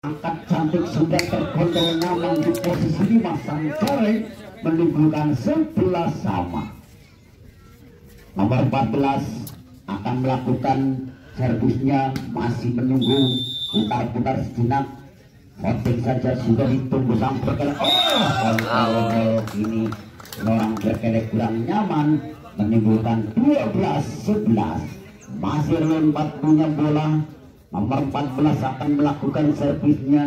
angkat cantik sudah terkontrol nyaman di posisi 5. Sang Jarek menimbulkan 11 sama. Nomor 14 akan melakukan servisnya, masih menunggu putar-putar sejenak. Voting saja sudah ditunggu sang berkelek. Ini orang berkelek kurang nyaman, menimbulkan 12-11. Masih lompat punya bola. Nomor 14 akan melakukan servisnya.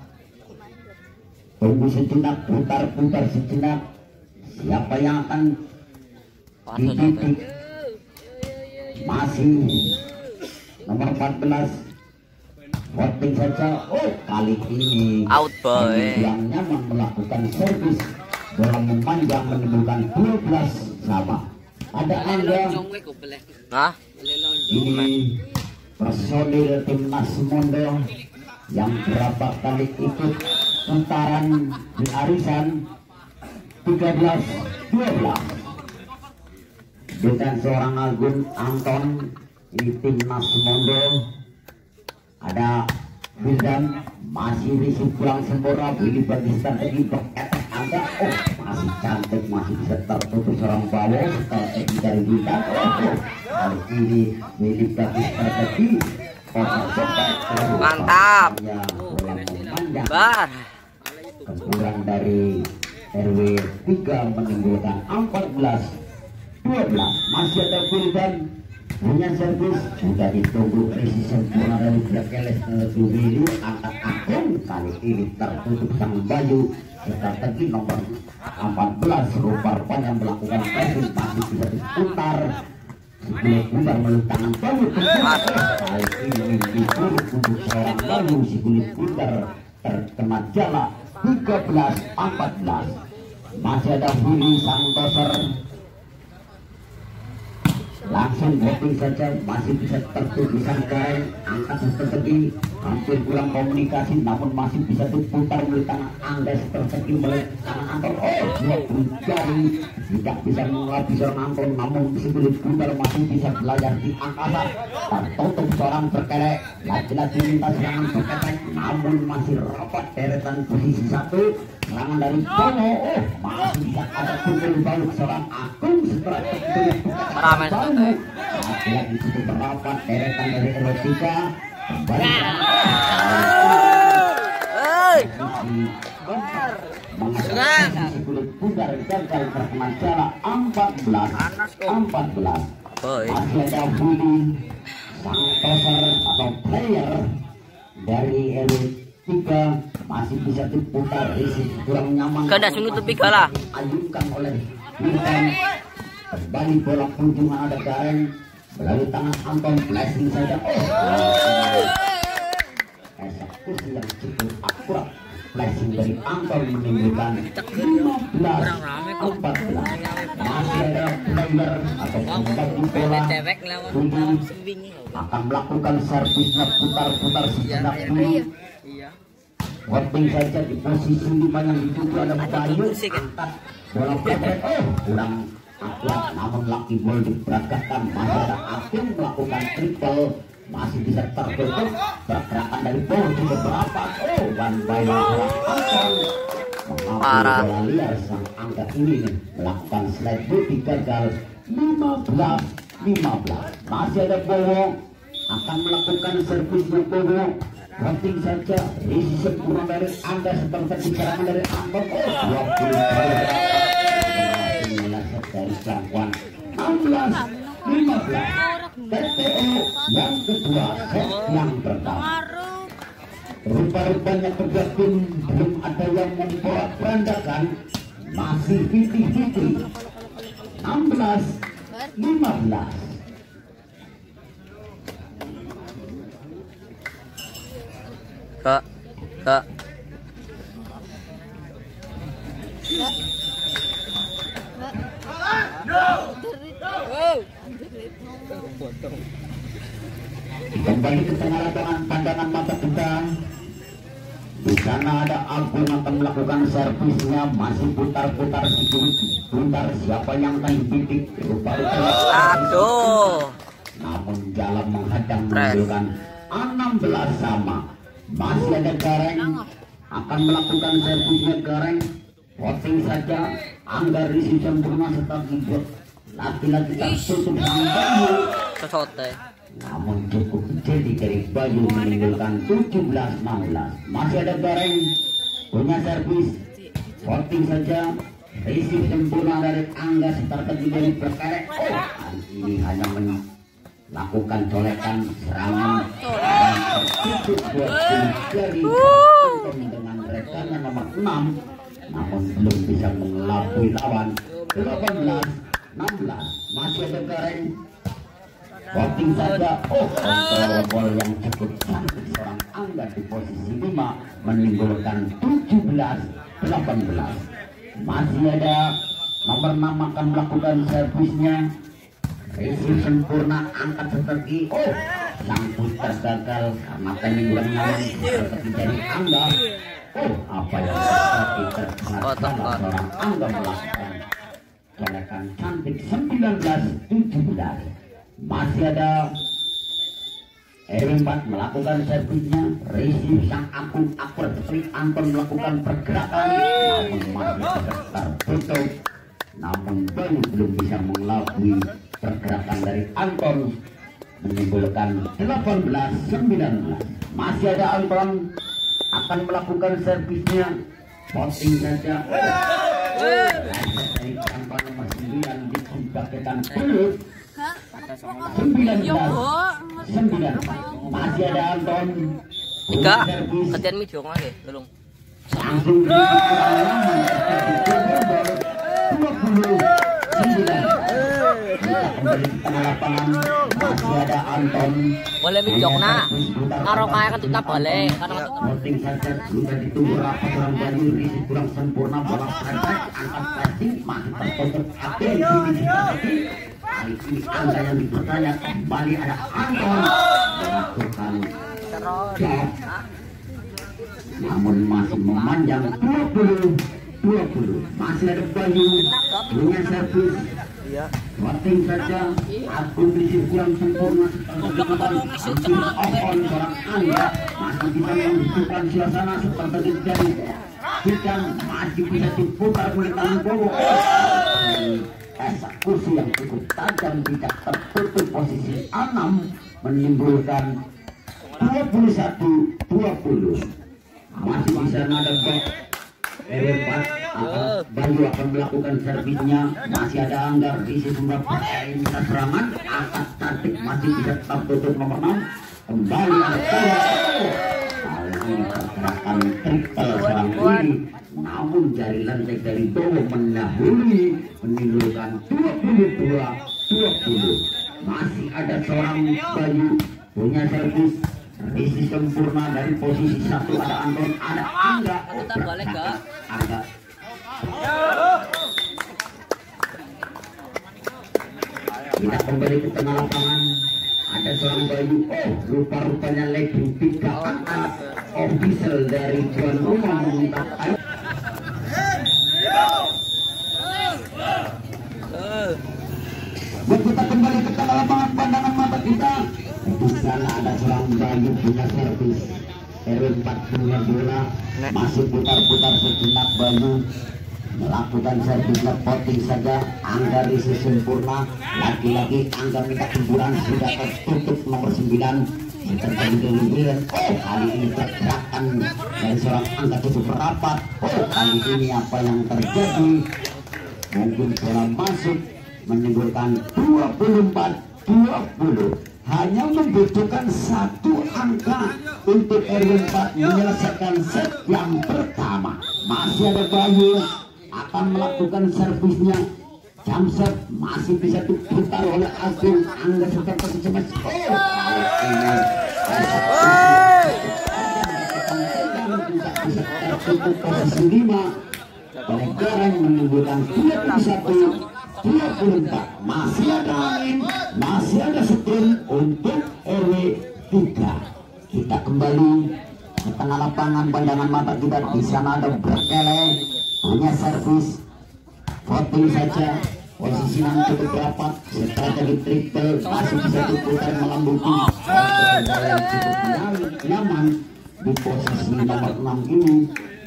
Tunggu sejenak, putar-putar sejenak. Siapa yang akan dididik? Masih nomor 14. Voting saja. Oh, kali ini out boy yang nyaman melakukan servis. Bola memanjang menimbulkan 12 sama. Ada Anda. Ini personil timnas Mondo yang berapa kali ikut putaran di arisan 13-12 dengan seorang Agun Anton di timnas Mondo. Ada Wildan, masih risih pulang sempurna. Willy bagi strategi beretak Anda. Oh, masih cantik, masih bisa tertutup seorang bawah strategi dari Wildan. Kali ini Willy bagi strategi mantap. Bar kekurang dari RW 3 menimbulkan 14-12. Masih ada Wildan punya servis, sudah ditunggu resi sempurna dari Blakeles menuju Willy. Angkat akun, kali ini tertutup sang Bayu. Strategi nomor 14 rupa-rupanya melakukan pressing, masih bisa diputar. Sebelum putar melalui tangan Bayu, kali ini diturut untuk seorang Bayu. Si kulit putar terkena jala 13-14. Masih ada Willy sang doser. Langsung voting saja, masih bisa tertutup sang Karen. Angkat strategi, hampir kurang komunikasi, namun masih bisa diputar melalui tangan Anda. Strategi melalui tangan Anton. Oh, dua jari tidak bisa mengelabui seorang Anton, namun sebelum putar masih bisa belajar di angkasa. Tertutup seorang berkelek, lagi-lagi minta serangan berkelek, namun masih rapat deretan posisi 1. Serangan dari Bono. Oh, masih bisa ada kumpul balik seorang Agung setelah tertutup Bono. Lagi cukup berapat deretan dari Erotika. Kembali mengenai kulit pudar gagal terkena jala 14-14. Masih ada Budi sang toser atau player dari Erotika, masih bisa diputar, isi kurang nyaman. Kada sunutupi kala. Ayunkan oleh Wildan. Kembali bola kunjungan ada Karen melalui tangan Anton, flashing saja. Eksekusi yang cukup akurat. Flashing dari Anton menimbulkan 15-14. Masih ada player atau pembagi bola. Budi akan melakukan servisnya, putar-putar sejenak dulu. Voting saja di posisi 5 yang dituju ada Bayu. Angkat bola pendek. Oh, kurang akurat, namun lucky ball diperagakan. Masih ada Akin melakukan triple, masih bisa tertutup. Pergerakan dari ball juga berapa. Oh, one by one Anton mengambil bola liar. Sang angka ini melakukan slide body gagal 15-15. Masih ada Bowo akan melakukan servis Bowo. Voting saja, isi sempurna dari Anda seperti serangan dari Anton. Oh, 20 dari jangkauan 16-15. TTO yang kedua, set yang pertama. Rupa-rupanya kedua tim belum ada yang memporak-porandakan, masih 50-50. 16-15. Kak. Kembali ke tengah lapangan, pandangan mata kita. Di sana ada Agung akan melakukan servisnya, masih putar-putar sedikit. Putar siapa yang akan dibidik? Aduh. Namun jalan menghadang menghasilkan 16 sama. Masih ada Gareng akan melakukan servisnya. Gareng voting saja. Angga Risi sempurna serta Gibot laki-laki tertutup sang Bayu. Sesote. Namun cukup jadi dari Bayu menimbulkan 17-16. Masih ada Gareng punya servis voting saja. Risi sempurna dari Angga serta dari Berkerek. Kali ini hanya melakukan colekan serangan tertutup dari dengan rekanan nomor 6, namun belum bisa mengelabui lawan. 18-16. Masih ada Gareng voting saja. Kontrol yang cukup cantik seorang Angga di posisi 5 menimbulkan 17-18. Masih ada nomor 6 akan melakukan servisnya. Risi sempurna angkat strategi. Sang putar gagal karena peninggalan lawan strategi dari Angga. Apa yang terjadi terkena seorang Angga melakukan colekan cantik 19-17. Masih ada R4 melakukan servisnya. Risi sang akun akur seperti Anton melakukan pergerakan, namun masih tertutup. Namun Bayu belum bisa mengelabui pergerakan dari Anton, menimbulkan 18-19. Masih ada Anton akan melakukan servisnya. Voting saja. Dari Anton nomor 9 dikumpulkan peluit 19-9. Masih ada Anton. Tiga. Ketian mi jong lagi, belum. Langsung 29. Kembali ke tengah lapangan. Masih ada Anton. Boleh mi jong na. Karo kaya kan tetap boleh. Voting saja sudah ditunggu rapat orang Bayu. Risi kurang sempurna bola pendek angkat passing masih tertutup. Kali ini Angga yang dipercaya. Kembali ada Anton melakukan jab, namun masih memanjang 20. Masih ada Bayu punya servis. Voting saja. Akun Risi kurang sempurna hampir on seorang Angga masih bisa menentukan suasana seperti terjadi. Kita masih bisa diputar oleh tangan Bowo. Eksekusi yang cukup tajam tidak tertutup posisi 6 menimbulkan 21-20. Masih bisa nada back. R4 Bayu akan melakukan servisnya. Masih ada Angga Risi sumber minta serangan angkat cantik masih bisa tertutup nomor 6. Kembali ada kali ini pergerakan triple serang kiri, namun jari lantai dari Bowo mendahului menimbulkan 22-20. Masih ada seorang Bayu punya servis. Risi sempurna dari posisi 1 ada Anton, ada Angga. Angga kita kembali ke tengah lapangan. Ada seorang Bayu. Rupa-rupanya legging 3 angkat official dari tuan rumah meminta kita kembali ke tengah lapangan. Pandangan mata kita di sana ada seorang Bayu punya servis. R4 punya bola masih putar-putar sejenak. Bayu melakukan servisnya. Voting saja. Angga Risi sempurna. Lagi-lagi Angga minta hiburan sudah tertutup nomor 9. Terjadi kemudian kali ini pergerakan dari seorang Angga cukup rapat. Kali ini apa yang terjadi? Mungkin bola masuk menimbulkan 24-20. Hanya membutuhkan 1 angka untuk R4 menyelesaikan set yang pertama. Masih ada Bayu akan melakukan servisnya. Jump set masih bisa diputar oleh Agung. Angga seperti cemas. Tertutup posisi 5 oleh Gareng menimbulkan 21-24. Masih ada angin, masih ada sprint untuk RW 3. Kita kembali ke tengah lapangan. Pandangan mata kita di sana ada Berkele punya servis. Voting saja. Posisi yang cukup rapat. Strategi triple masih bisa diputar melambuti. Yang cukup nyaman di posisi nomor 6 ini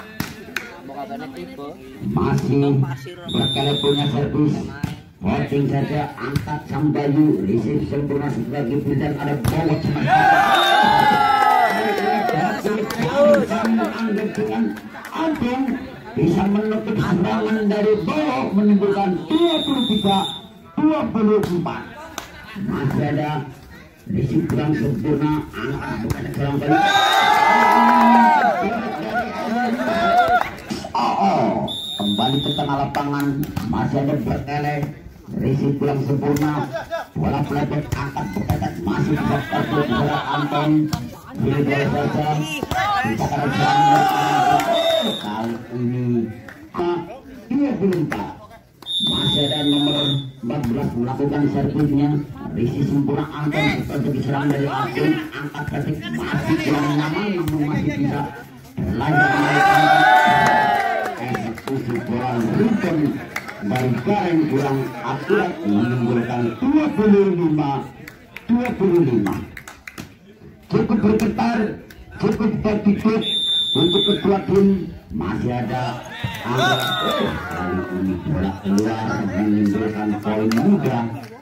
masih berkali punya servis. Voting saja, angkat sang Bayu, receive sempurna sebagai pilihan, ada bawa dengan Agung bisa menutup serangan dari bawah menimbulkan 23-24. Masih ada receive kurang sempurna, angkat bukan serang Bayu. Kembali ke tengah lapangan, masih ada berkele. Risi pulang sempurna, bola peleset angkat berkaitan masih tertutup bola Anton. Ini bola saja, kita akan kali ini dia belum tak. Masih ada nomor 14 melakukan servisnya. Risi sempurna Anton seperti diserang dari Agung, angkat ketik masih kurang nyaman, namun masih bisa berlanjut eksekusi bola ribon dari Karen kurang akurat menimbulkan 25-25. Cukup bergetar, cukup tertutup untuk kedua tim. Masih ada kali ini bola keluar menimbulkan poin muda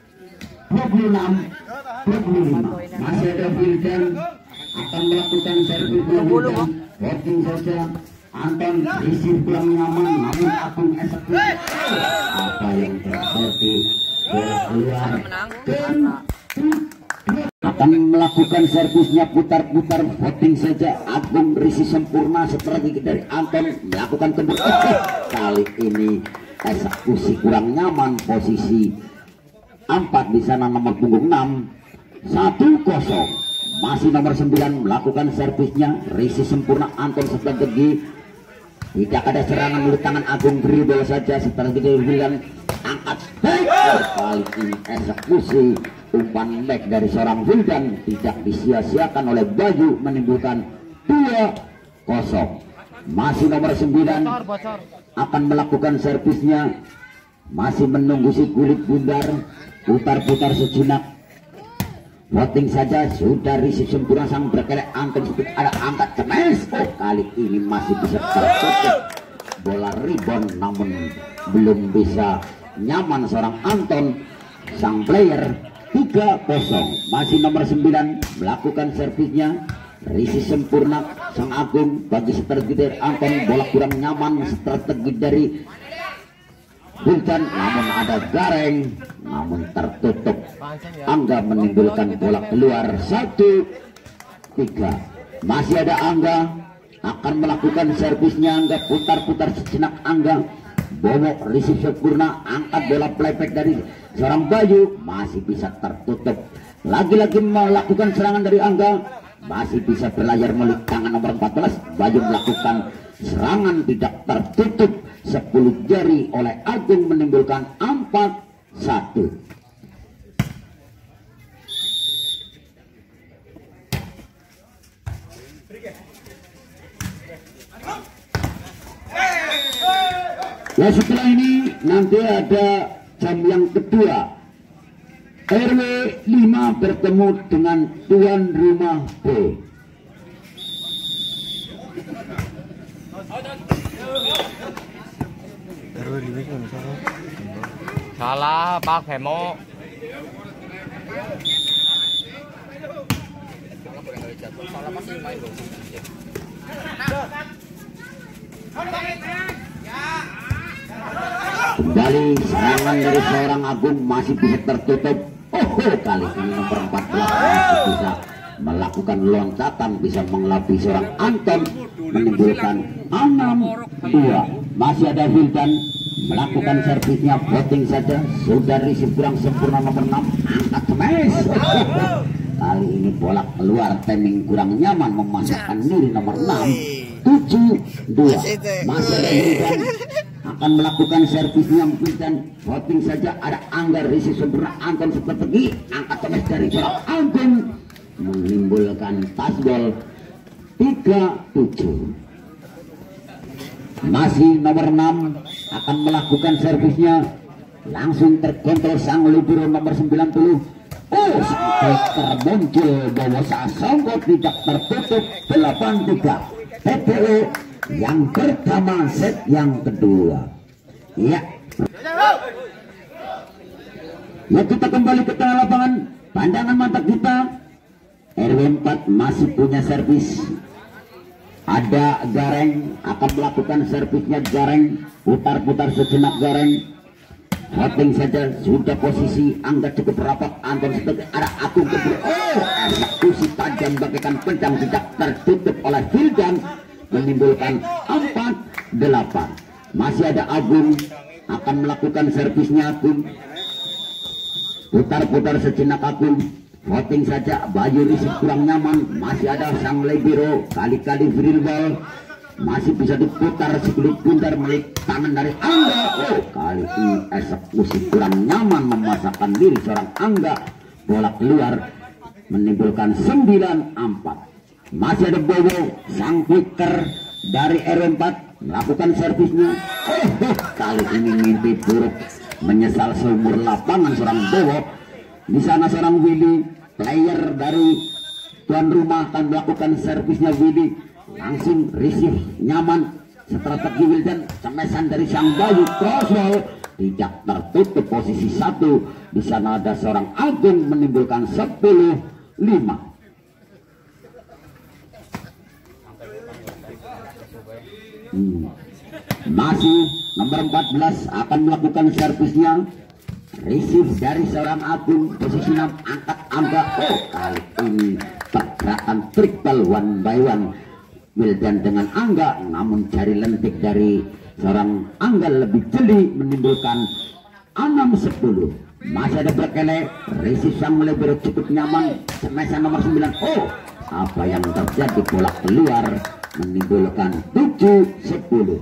26-25. Masih ada Wildan akan melakukan servis Wildan. Voting saja Anton isi kurang nyaman, namun Agung eksekusi. Apa yang terjadi? Bola keluar dan akan melakukan servisnya putar-putar. Voting saja Agung risi sempurna, strategi dari Anton melakukan kembali. Kali ini eksekusi kurang nyaman, posisi 4 di sana nomor punggung 6 1-0. Masih nomor 9 melakukan servisnya, risi sempurna Anton strategi. Tidak ada serangan mulut tangan Agung, beri bola saja strategi dari Wildan, angkat back. Kali ini eksekusi umpan back dari seorang Wildan tidak disia-siakan oleh Bayu, menimbulkan 2-0. Masih nomor 9 akan melakukan servisnya, masih menunggu si kulit bundar, putar-putar sejenak. Voting saja sudah risi sempurna sang berkele Anton ada angkat cemes. Kali ini masih bisa tertutup bola rebound, namun belum bisa nyaman seorang Anton sang player. 3-0. Masih nomor 9 melakukan servisnya, risi sempurna sang Agung bagi strategi dari Anton, bola kurang nyaman strategi dari Wildan, namun ada Gareng, namun tertutup. Angga menimbulkan bola keluar 1-3. Masih ada Angga akan melakukan servisnya. Angga putar-putar sejenak. Angga bawa risi sempurna, angkat bola playback dari seorang Bayu, masih bisa tertutup. Lagi-lagi melakukan serangan dari Angga, masih bisa berlayar melalui tangan nomor 14. Bayu melakukan serangan tidak tertutup, 10 jari oleh Agung, menimbulkan 4-1. Ya, setelah ini nanti ada jam yang kedua, RW 5 bertemu dengan tuan rumah B. Salah Pak Bemo. Salah masih main dong. Kembali serangan dari seorang Agung, masih bisa tertutup. Kali ini nomor 14 masih bisa melakukan loncatan, bisa mengelabui seorang Anton, menimbulkan 6-2. Masih ada Wildan melakukan servisnya, voting saja sudah receive kurang sempurna nomor 6, angkat smash. Kali ini bola keluar, timing kurang nyaman, memasukkan diri nomor 6, 7-2. Masih ada Wildan akan melakukan servisnya, Wildan voting saja ada Angga risi sempurna, Anton strategi, angkat smash dari seorang Anton, menimbulkan tasbol 3-7. Masih nomor 6 akan melakukan servisnya, langsung terkontrol sang libero nomor 90. sampai termuncul bahwa saat songkot tidak tertutup 8-3 PPO yang pertama set yang kedua. Ya, kita kembali ke tengah lapangan. Pandangan mata kita, RW 4 masih punya servis. Ada Gareng akan melakukan servisnya. Gareng putar-putar sejenak. Gareng hopping saja, sudah posisi Angga cukup rapat. Anton sebagai arah Agung ke eksekusi tajam bagaikan pedang tidak tertutup oleh Hildan, menimbulkan 4-8. Masih ada Agung akan melakukan servisnya. Agung putar-putar sejenak. Agung voting saja. Bayu Risik kurang nyaman. Masih ada sang libero, kali-kali free ball, masih bisa diputar sedikit pundar melik tangan dari Angga. Kali ini eksekusi kurang nyaman memasakkan diri seorang Angga. Bola keluar menimbulkan 9-4. Masih ada Bowo, sang quicker dari RW 4 melakukan servisnya. Kali ini mimpi buruk menyesal seumur lapangan seorang Bowo. Di sana seorang Willy, player dari tuan rumah, akan melakukan servisnya. Willy langsung receive nyaman, strategi Wildan, cemesan dari sang Bayu, crossball tidak tertutup posisi 1. Di sana ada seorang Agung menimbulkan 10-5. Masih nomor 14 akan melakukan servisnya. Receive dari seorang Agung, posisi 6, angkat Angga. Kali ini pergerakan triple 1 by 1 Wildan dengan Angga, namun jari lentik dari seorang Angga lebih jeli, menimbulkan 6-10. Masih ada Berkele, receive sang libero cukup nyaman, semesa nomor 9. Apa yang terjadi, bola keluar menimbulkan 7-10.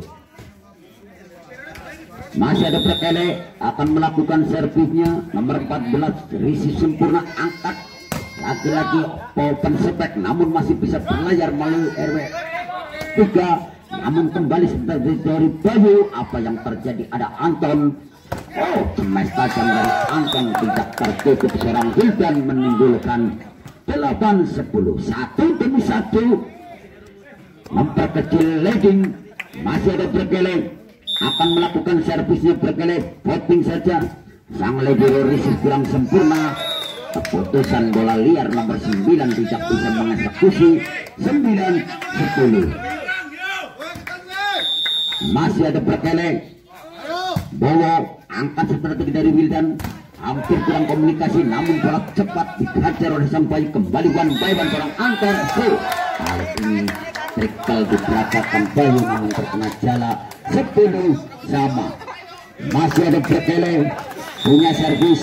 Masih ada Berkele akan melakukan servisnya. Nomor 14 receive sempurna, angkat lagi-lagi open sepek, namun masih bisa berlayar melalui RW 3. Namun kembali seperti dari Bayu. Apa yang terjadi, ada Anton. Cemas tajam dari Anton tidak tertutup seorang Hildan, menimbulkan 8-10. 1 demi 1 memperkecil leading. Masih ada Berkele akan melakukan servisnya. Berkele voting saja, sang libero receive kurang sempurna, keputusan bola liar. Nomor 9 tidak bisa mengeksekusi. 9-10. Masih ada Berkele, Bowo angkat strategi dari Wildan, hampir kurang komunikasi, namun bola cepat dihajar oleh sang Bayu. Kembali 1 by 1 seorang Angker. Kali ini trickle diperagakan Bayu, namun terkena jala. 10 sama. Masih ada Berkele punya servis.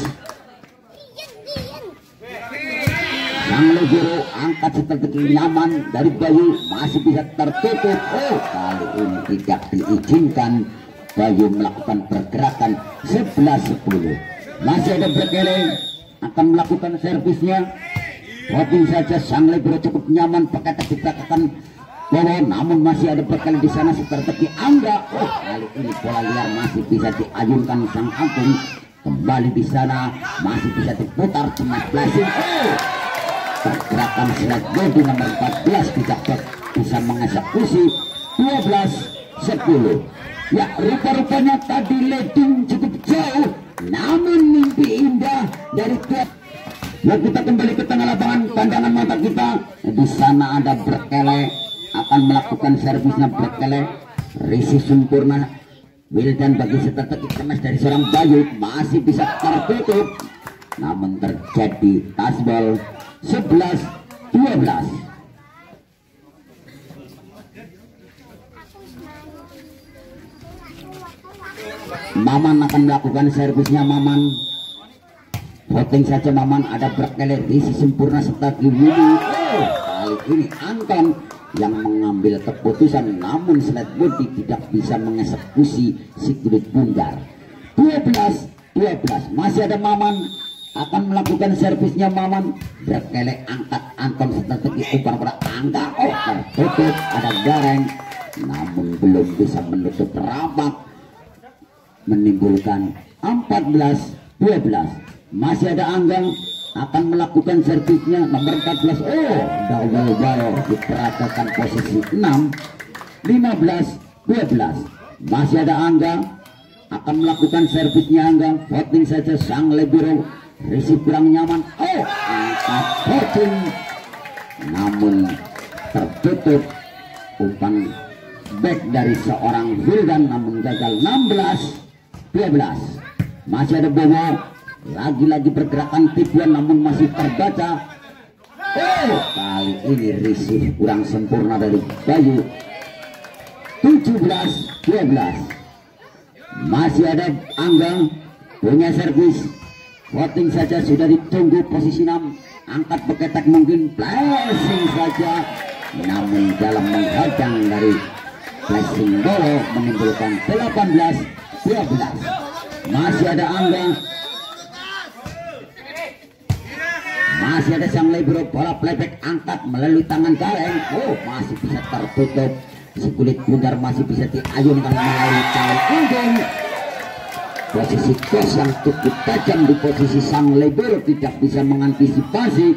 Sang libero angkat strategi nyaman dari Bayu, masih bisa tertutup. Kali ini tidak diizinkan Bayu melakukan pergerakan. 11-10. Masih ada Berkele akan melakukan servisnya. Voting saja, sang libero cukup nyaman pakai tepi-tepikan Bowo, namun masih ada Berkele di sana strategi Angga. Kali ini bola liar masih bisa diayunkan sang Agung. Kembali di sana masih bisa diputar, cemas flashing. Pergerakan slide body nomor 14 tidak bisa mengeksekusi. 12-10. Ya, rupa-rupanya tadi leading cukup jauh, namun mimpi indah dari klub. Ya, kita kembali ke tengah lapangan. Pandangan mata kita, di sana ada Berkele akan melakukan servisnya. Berkele receive sempurna. Wildan bagi strategi kemas dari seorang Bayu, masih bisa tertutup, namun terjadi tasbol. 11-12. Maman akan melakukan servisnya. Maman voting saja. Maman ada Berkele isi sempurna strategi Willy. Kali ini Anton yang mengambil keputusan, namun slide body tidak bisa mengeksekusi si kulit bundar. 12-12. Masih ada Maman akan melakukan servisnya. Maman, Berkele angkat Anton strategi umpan pada Angga. Tertutup, ada Gareng, namun belum bisa menutup rapat, menimbulkan 14-12. Masih ada Angga akan melakukan servisnya nomor 14. Oh, double ball diperagakan posisi 6. 15-12. Masih ada Angga akan melakukan servisnya. Angga voting saja sang libero, receive kurang nyaman. Oh, angkat voting namun tertutup umpan back dari seorang Wildan namun gagal. 16-12. Masih ada Bowo, lagi-lagi pergerakan tipuan namun masih terbaca. Oh, kali ini receive kurang sempurna dari Bayu. 17-12. Masih ada Angga punya servis, voting saja sudah ditunggu posisi 6. Angkat beketak mungkin, flashing saja namun dalam menghadang dari flashing bola menimbulkan 18-12. Masih ada Angga, masih ada sang libero, bola playback angkat melalui tangan Gareng. Oh, masih bisa tertutup, si kulit bundar masih bisa diayunkan melalui tangan ujung. Posisi kos yang cukup tajam di posisi sang libero tidak bisa mengantisipasi.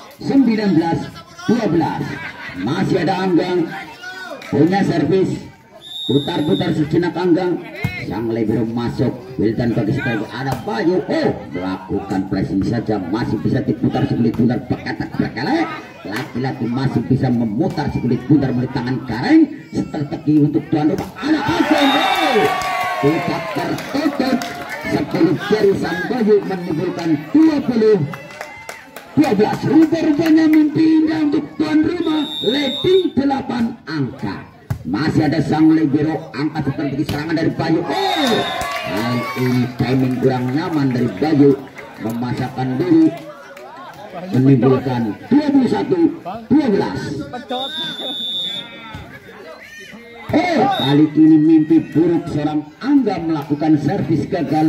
19-12. Masih ada Angga punya servis, putar-putar sejenak Angga, sang libero masuk. Wildan bagi sekali ada Bayu. Oh, melakukan pressing saja masih bisa diputar si kulit bundar beketak berkelek. Laki-laki masih bisa memutar si kulit bundar melalui tangan Gareng. Strategi untuk tuan rumah ada Agung. Tidak tertutup. 10 dari sang Bayu menimbulkan 20-12. Rupa-rupanya mimpi indah untuk tuan rumah, leading 8 angka. Masih ada sang libero, angka strategi serangan dari Bayu. Oh, kali ini timing kurang nyaman dari Bayu, memasakkan diri menimbulkan 21-12. Oh, kali ini mimpi buruk seorang Angga melakukan servis gagal.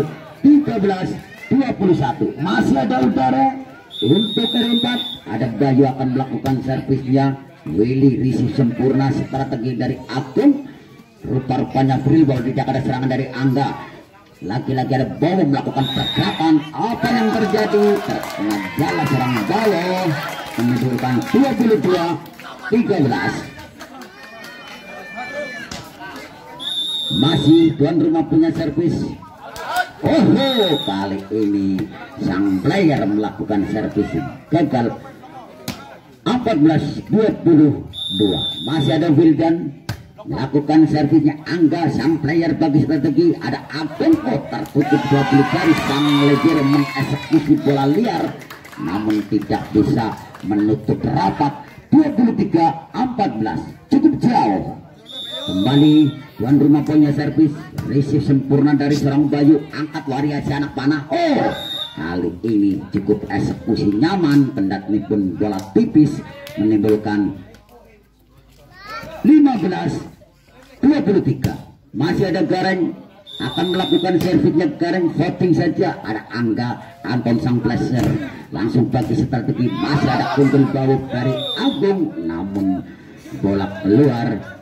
13-21. Masih ada udara untuk keempat. Ada Bayu akan melakukan servisnya. Willy receive sempurna, strategi dari Agung. Rupa-rupanya free ball, tidak ada serangan dari Angga. Lagi-lagi ada Bowo melakukan pergerakan. Apa yang terjadi? Terkena jala serang Bowo menimbulkan 22-13. Masih tuan rumah punya servis. Oh, kali ini sang player melakukan servis gagal. 14-22. Masih ada Wildan melakukan servisnya. Angga sang player bagi strategi. Ada Agung. Oh, tertutup 20 garis. Sang libero mengeksekusi bola liar namun tidak bisa menutup rapat. 23-14. Cukup jauh. Kembali tuan rumah punya servis, receive sempurna dari seorang Bayu, angkat variasi anak panah. Oh, kali ini cukup eksekusi nyaman, kendati pun bola tipis menimbulkan 15-23. Masih ada Gareng akan melakukan servisnya. Gareng voting saja. Ada Angga, Anton sang player langsung bagi strategi. Masih ada kuntul bawah dari Agung namun bola keluar.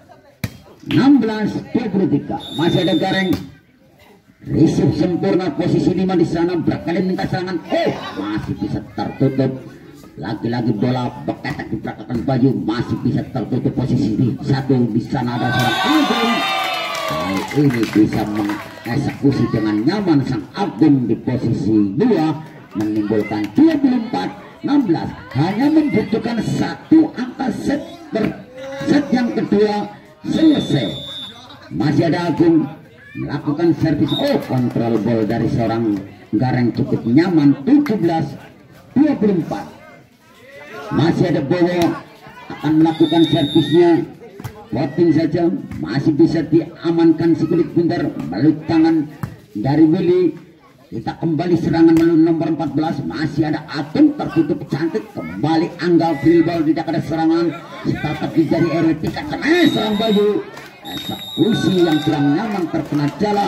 16-23. Masih ada Gareng, receive sempurna posisi 5 di sana, berkali minta serangan. Oh, masih bisa tertutup. Lagi-lagi bola beketak diperagakan Bayu, masih bisa tertutup posisi 1 di sana. Ada seorang Agung. Kali ini bisa mengeksekusi dengan nyaman sang Agung di posisi 2 menimbulkan 24-16. Hanya membutuhkan 1 angka set yang kedua selesai. Masih ada Agung melakukan servis. Oh, kontrol ball dari seorang Gareng cukup nyaman. 17-24. Masih ada Bowo akan melakukan servisnya. Voting saja masih bisa diamankan si kulit bundar melalui tangan dari Willy. Kita kembali serangan melalui nomor 14. Masih ada Agung tertutup cantik. Kembali Angga free ball, tidak ada serangan. Strategi dari RW tingkat serang Bayu. Eksekusi yang kurang nyaman terkena jala.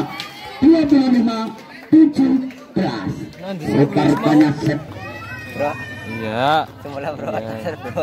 25-17. Rupa-rupanya set. Bro. Iya. Semula bro, set bro.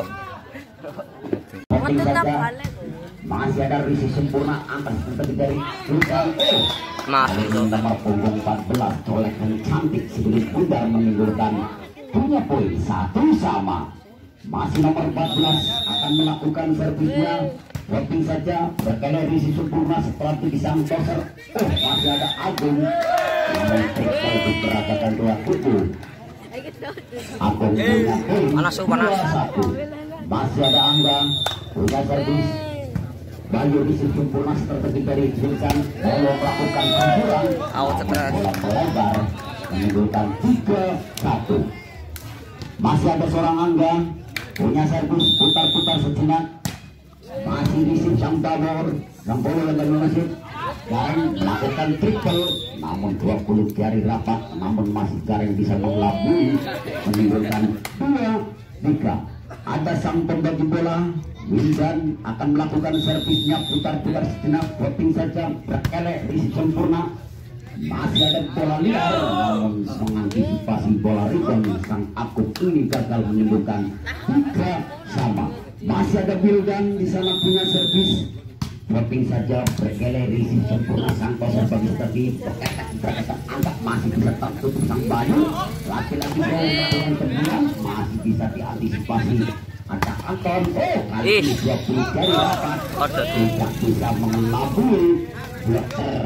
Masih ada risi sempurna angka strategi dari Sultan. Masih nomor punggung 14 colek dan cantik sebelum bundar menimbulkan punya poin 1-1. Masih nomor 14 akan melakukan servisnya. Voting saja berkali risi sempurna setelah pisang toser. Masih ada Agung. Namun triple diperagakan dua kubu. Agung punya poin 2-1. Masih ada Angga punya servis. Bayu risi sempurna strategi dari Wilson. Lalu melakukan campuran. Bola melebar menimbulkan 3-1. Masih ada seorang Angga punya servis, putar-putar sejenak. Masih risip sang tabor yang boleh dan masih Gareng melakukan triple, namun 20 jari rapat, namun masih Gareng bisa mengelabui menimbulkan 2-3. Ada sang pembagi bola Wildan akan melakukan servisnya, putar-putar sejenak. Voting saja berkelek risip sempurna. Masih ada bola liar, namun mengantisipasi bola rebound sang Akub ini gagal menimbulkan 3-3. Masih ada Wildan di sana punya servis. Voting saja berkele risip sempurna sang koser bagi tadi berketak angkat masih bisa tertutup sang Bayu. Laki-laki bola melakukan tendangan masih bisa diantisipasi. Ada Anton, kali ini 20 jari dapat tidak bisa mengelabui blocker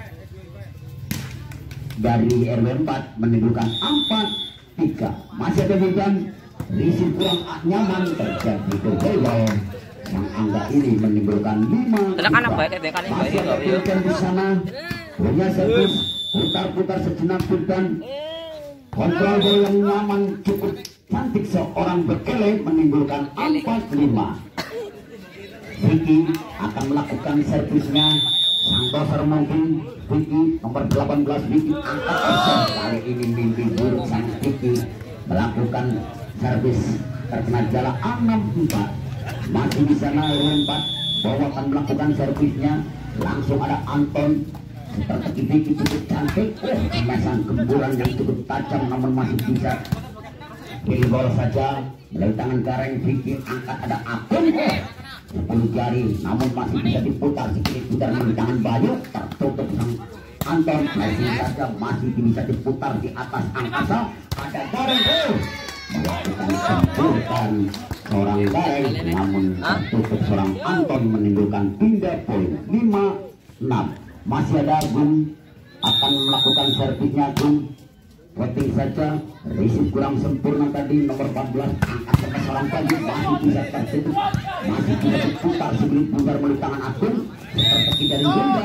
dari RW 4 menimbulkan 4-3. Masih ada Wildan, risip kurang nyaman terjadi gol. Yang Angga ini menimbulkan 5. Masih ada Wildan di sana punya servis, putar-putar sejenak Wildan. Kontrol bola yang nyaman cukup cantik seorang berkele menimbulkan 4-5. Vicky akan melakukan servisnya. Sang toser mungkin Vicky nomor 18 Vicky angkat toser. Kali ini mimpi buruk sang Vicky melakukan servis terkena jala 6-4. Masih di sana RW 4 bahwa akan melakukan servisnya. Langsung ada Anton. Strategi Vicky cukup cantik. Kemesan gemburan yang cukup tajam namun masih bisa pilih bola saja melalui tangan Gareng. Vicky angkat, ada Akun 10 jari namun masih bisa diputar sedikit putar melalui tangan Bayu, tertutup sang Anton. Masih saja masih bisa diputar di atas angkasa. Ada Gareng melakukan sempurkan seorang Gareng namun tertutup seorang Anton menimbulkan pindah poin 5-6. Masih ada Agung akan melakukan servisnya. Agung voting saja risip kurang sempurna tadi nomor 14 angkat ke seorang Bayu masih bisa tertutup, masih bisa diputar sebelum putar melalui tangan Agung seperti dari Wildan.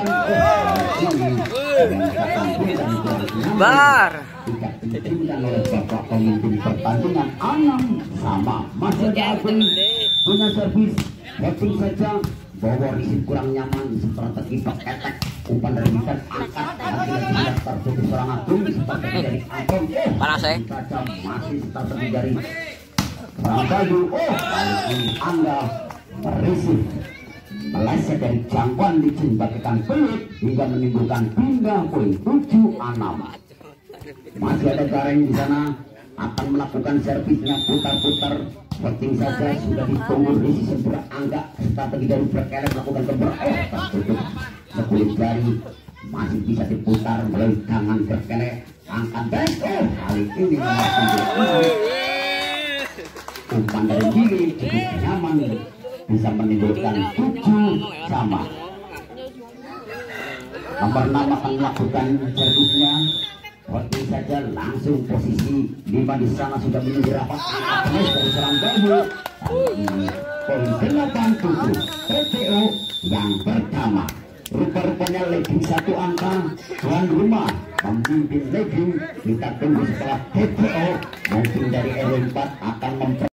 Bar tidak dipimpin oleh bapak pemimpin pertandingan 6-6. Masih ada Agung punya servis, voting saja bahwa risip kurang nyaman strategi berketek umpan dari Wildan angkat tidak tertutup seorang Agung seperti dari Agung. panas Saja masih strategi dari seorang Bayu. Kali ini Angga merisip meleset dari jangkauan dijembatikan pelut hingga menimbulkan pindah poin 7-6. Masih ada Gareng di sana akan melakukan servisnya, putar-putar. Voting saja sudah ditunggu risi sempurna. Angga strategi dari berkelek melakukan kembar. Tertutup 10 jari masih bisa diputar melalui tangan berkelek. Angkat besar kali ini umpan dari Gili cukup nyaman bisa menimbulkan 7-7. Nomor 6 akan melakukan servisnya. Voting saja langsung posisi 5 di sana sudah menunggu rapat. Angkat dari serang Bayu. Poin 8-7. PTO yang pertama. Rupa-rupanya legging 1 angka tuan rumah memimpin legging. Kita tunggu setelah PTO mungkin dari RW 4 akan